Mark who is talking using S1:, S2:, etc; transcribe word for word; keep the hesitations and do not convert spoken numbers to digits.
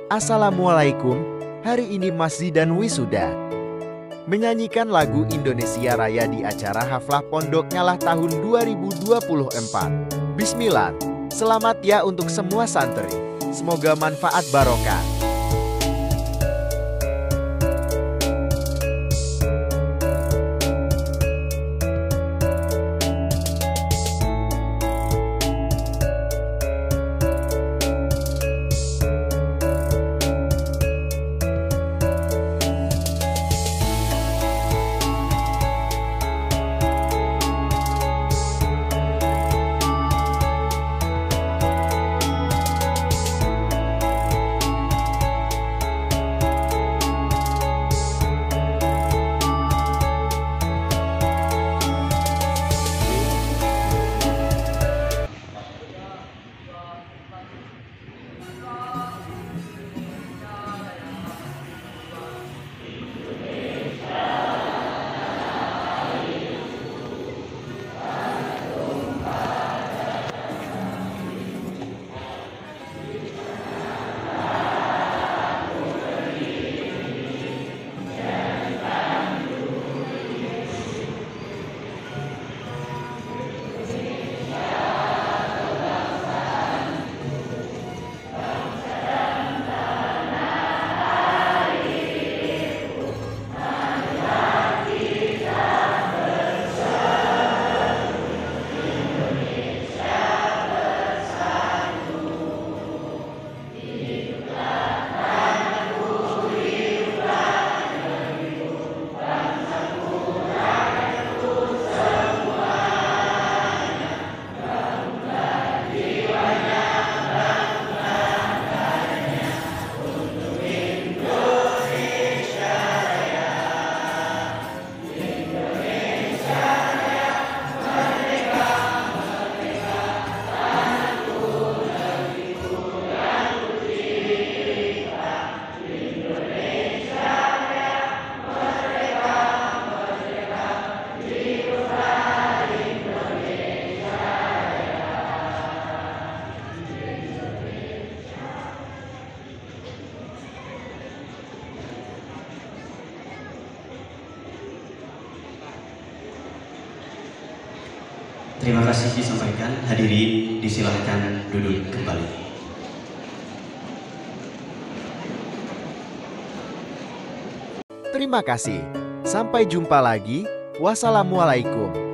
S1: Assalamualaikum, hari ini Mas Zidan wisuda. Menyanyikan lagu Indonesia Raya di acara Haflah Pondok Ngalah tahun dua ribu dua puluh empat. Bismillah, selamat ya untuk semua santri. Semoga manfaat barokah.
S2: Terima kasih disampaikan. Hadirin disilahkan duduk kembali.
S1: Terima kasih. Sampai jumpa lagi. Wassalamualaikum.